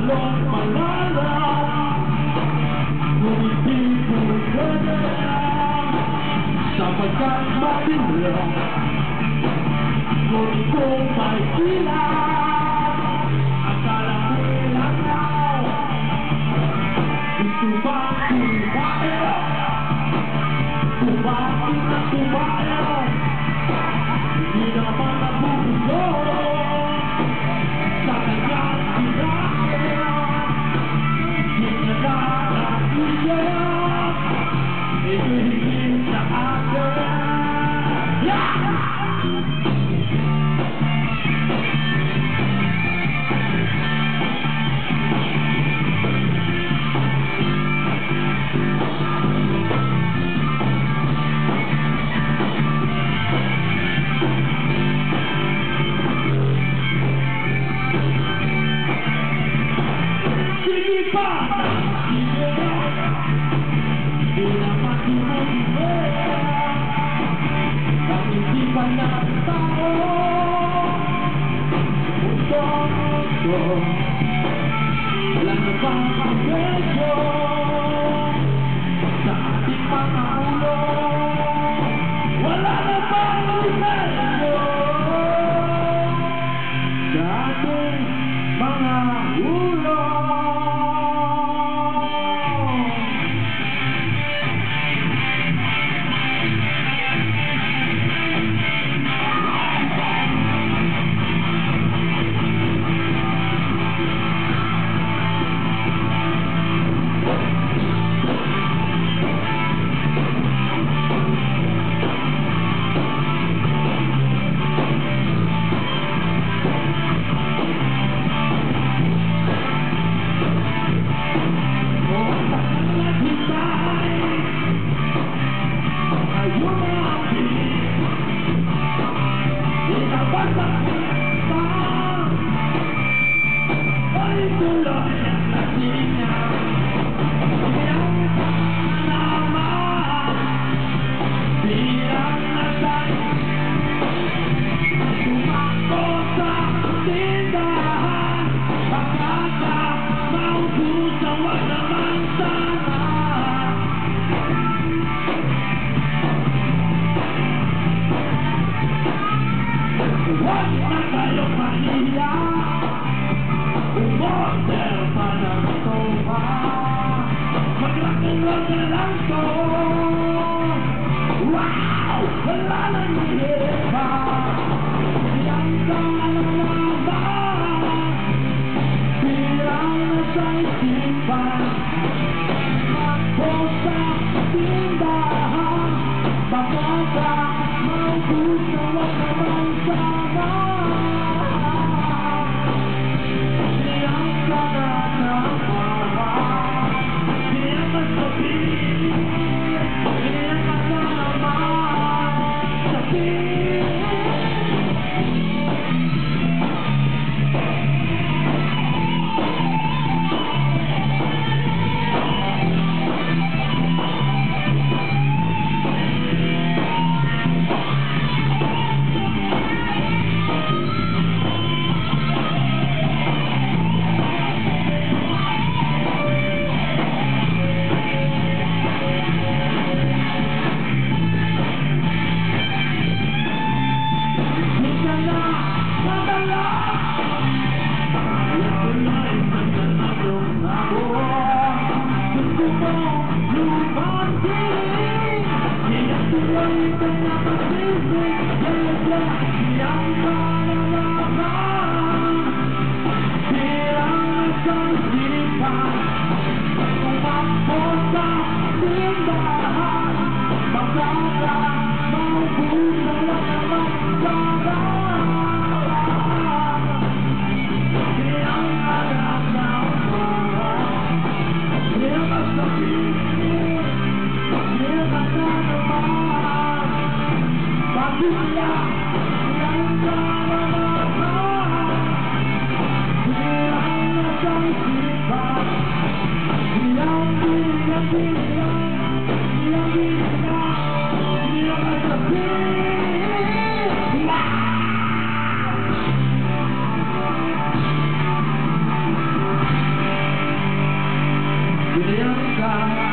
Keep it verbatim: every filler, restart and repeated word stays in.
Along malalang ngunit di ko ganyan sapagkat matilang ngunit kung may ilang akala ko ilangaw gusto ba kumain kumain na kumain hindi naman nabubulo sa kanyang kinain hindi niya nakakaiyak ibigin sa akin Sige pa! Sige pa! Di naman sumulibera ang isipan ng tao mundo-mundo wala na bang pagwedyo sa ating mga ulo wala na bang remedyo sa ating mga ulo. Huwag na kayong mahiya umorder pa ng sopa mag-rock'n'roll na lang to wow! Wala nang hihirip pa siyang kalalaman pirang na sa isipan magpost sa tindahan baka maubos na wag naman sana siyang kananawa siyang masabi siyang kasama sa 나